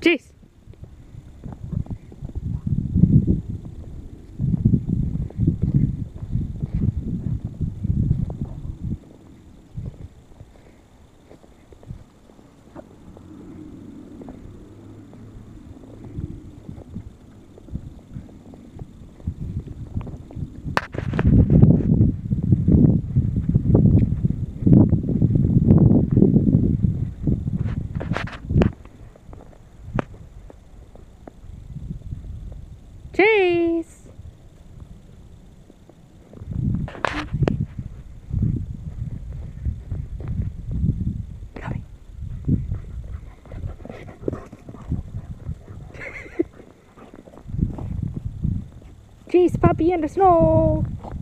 Chase. Chase. Coming. Chase, puppy in the snow.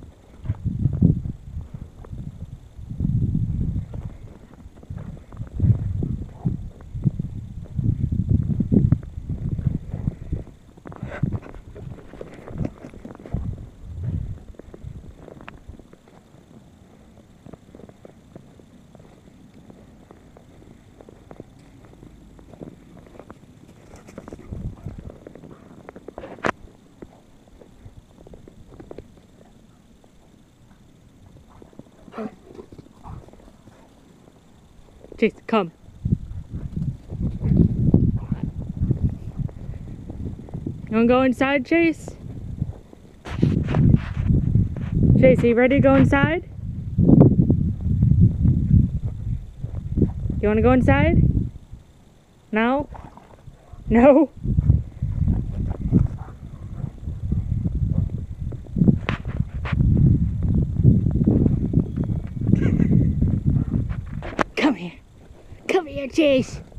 Chase, come. You wanna go inside, Chase? Chase, are you ready to go inside? You wanna go inside? No? No? Come here. Come here, Chase.